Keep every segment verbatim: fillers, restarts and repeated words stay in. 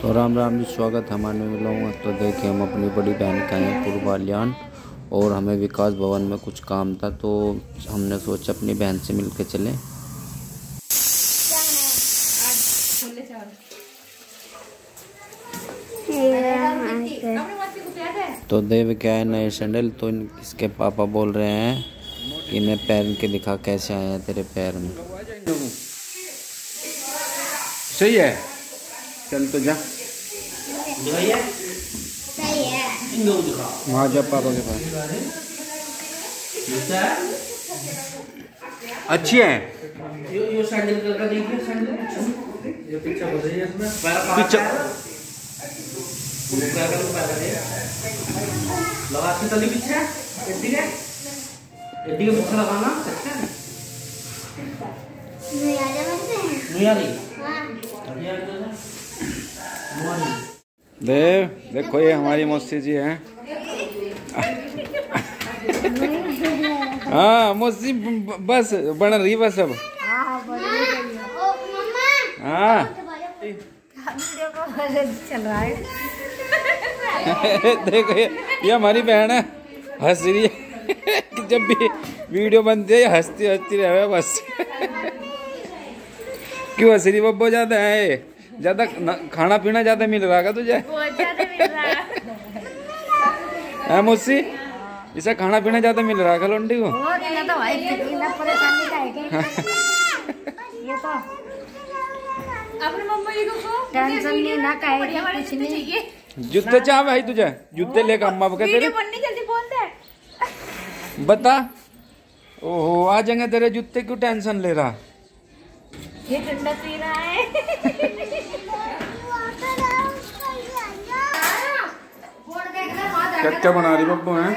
तो राम राम जी, स्वागत है हमारे मिलों में। तो देखिए, हम अपनी बड़ी बहन का हैं पूर्वाल्यान और हमें विकास भवन में कुछ काम था, तो हमने सोचा अपनी बहन से मिलके चलें। तो देव क्या है नए सैंडल, तो इसके पापा बोल रहे हैं इन्हें पैर के दिखा कैसे आए हैं तेरे पैर में। सही है, चल तो जा वहाँ जा पापा के पास। अच्छी है यो यो सैंडल का देखिए, सैंडल ये पीछे हो रही है इसमें पीछे लगा के तली पीछे एडी के एडी के पीछे लगाना अच्छा है। नहीं आ जा मत नहीं आ रही अभी आ जा। देव देखो, ये हमारी मौसी जी हैं। हाँ मौसी बस बन रही बस अब। हाँ चल रहा है। देखो ये, ये हमारी बहन है, हंस रही है। जब भी वीडियो बनती है हंसती हंसती रहे बस। क्यों हंस रही बब्बो? ज्यादा है, ज्यादा खाना पीना ज्यादा मिल रहा है तुझे? है मौसी, इसे खाना पीना ज्यादा मिल रहा है लोंडी को? तो भाई परेशानी का है क्या? ये तो अपने मम्मा जी को टेंशन नहीं ना कहे कुछ नहीं। जूते चाह भाई तुझे? जूते लेकर अम्मा को तेरे जल्दी बोल दे बता। ओहो आ जाएंगे तेरे जूते, क्यों टेंशन ले रहा? ये ठंडा पी रहा है। क्या क्या बना रही बब्बू है?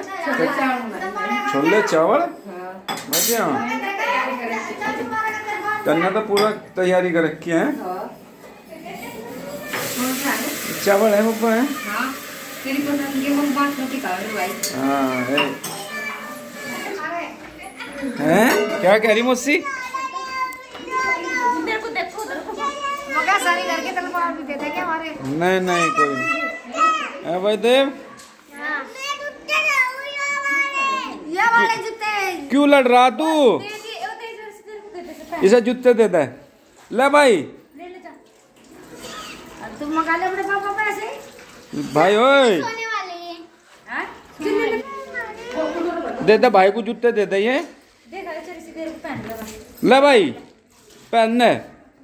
छोले चावल बढ़िया। करना तो पूरा तैयारी कर रखी है। चावल है बब्बू है? हाँ है। हैं? क्या कह रही मौसी? सारी करके तलवार भी दे देंगे हमारे। नहीं नहीं कोई नहीं है भाई देव। ये वाले जूते क्यों लड़ रहा तू? इसे जूते दे दे। ले भाई ले ले जा। अब तुम मंगा ले अपने पापा पैसे। भाई ओए दे दे भाई को जूते दे दे। ये ले भाई पहन ले,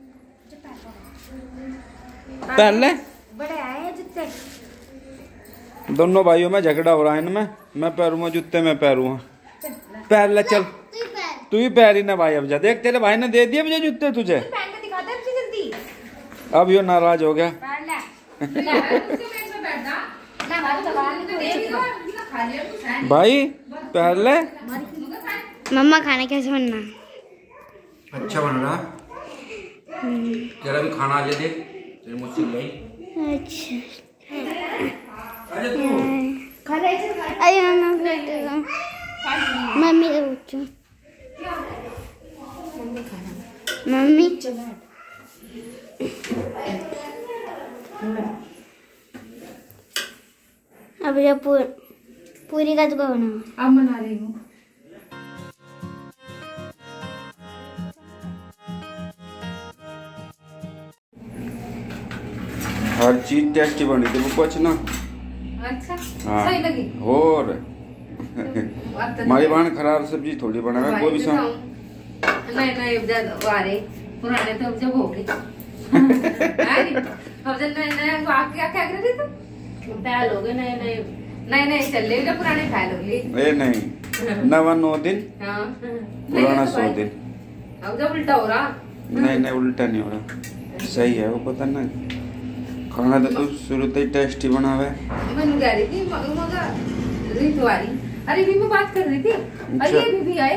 पहन ले। बड़े आए जूते। दोनों भाइयों में झगड़ा हो रहा है इनमें। मैं पैरूंगा जूते में पैरूंगा। पहन ले चल, तू ही पैर ही ना भाई। अब जा देख, तेरे भाई ने दे दिए मुझे जूते तुझे। पहन के दिखा दे जल्दी। अब यो नाराज हो गया। भाई पहन ले। मम्मा खाना कैसे बनना? अच्छा बन रहा। जरा भी खाना आ जाए तेरी मौसी ले। अच्छा अरे तू अरे मम्मा मम्मी से पूछो। मम्मी अब जब पूर, पूरी का तो बना। अब बना रही हूँ। हर चीज टेस्टी बनी थी वो कुछ ना। अच्छा हाँ सही लगी। और हमारी बहन खराब सब्जी थोड़ी बनावे कोई भी सम। नहीं नहीं वारे पुराने तो अब जब हो गए। अब जब नए नए आप क्या क्या कर रही थी? फैल हो गए नए नए नए नए चल रहे, पुराने फैल हो गए। ए नहीं, नवा नौ दिन पुराना सौ दिन। अब जब उल्टा हो रहा। नहीं नहीं उल्टा नहीं हो रहा, सही है वो। पता ना खाना तो तू शुरू से ही टेस्टी बनावे। मैं कह रही थी मगर रीतु आ रही। अरे भी मैं बात कर रही थी। अरे ये भी, भी आए।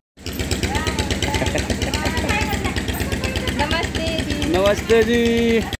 नमस्ते जी। नमस्ते जी।